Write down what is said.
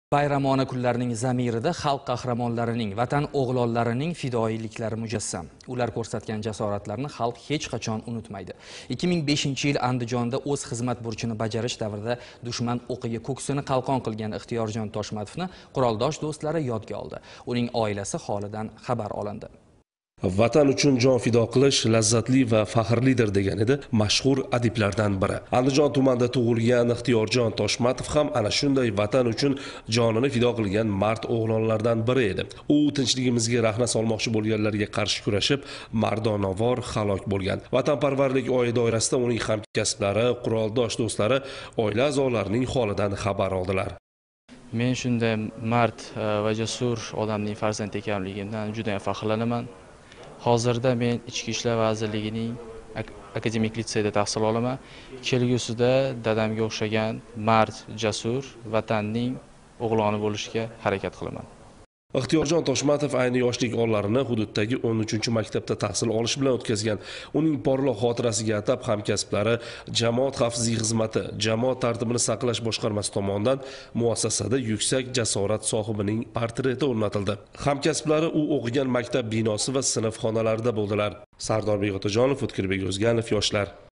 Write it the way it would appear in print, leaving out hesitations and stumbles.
Bayramona kunlarning zamirida xalq qahramonlarining, vatan o'g'lonlarining fidoyiliklari mujassam. Ular ko'rsatgan jasoratlarni xalq hech qachon unutmaydi. 2005-yil Andijonda o'z xizmat burchini bajarish davrida dushman o'qiga ko'ksini qalqon qilgan Ixtiyorjon Toshmatovni quroldosh do'stlari yodga oldi. Uning oilasi holidan xabar olindi. Vatan uchun jon fido qilish lazzatli va faxrlidir degan edi mashhur adiblardan biri. Andijon tumanida tug'ilgan Ixtiyorjon Toshmatov ham ana shunday vatan uchun jonini fido qilgan mard o'g'lonlardan biri edi. U tinchligimizga rahna solmoqchi bo'lganlarga qarshi kurashib, mardonavor halok bo'lgan. Vatanparvarlik oyi doirasida uning hamkasblari, quroldosh do'stlari, oila a'zolarining holidan xabar oldilar. Men shunday mard va jasur odamning farzand ekanligimdan juda faxrlanaman. Hozirda men Ichki ishlar vazirligining akademik litseyda tahsil olaman. Kelgusida dadamga o'xshagan mard, jasur vatanning o'g'loni bo'lishga harakat qilaman. Ixtiyorjon Toshmatov ayni yoshlik onlarini hududdagi 13-maktabda tahsil olish bilan o'tkazgan. Uning porloq xotirasiga atab hamkasblari Jamoat xavfsizlik xizmati, jamoat tartibini saqlash boshqarmasi tomonidan muassasada yuksak jasorat sohibining portreti o'rnatildi. Hamkasblari u o'qigan maktab binosi va sinf xonalarida bo'ldilar. Sardor Beg'otajonov, O'tkirbek O'zganov, yoshlar.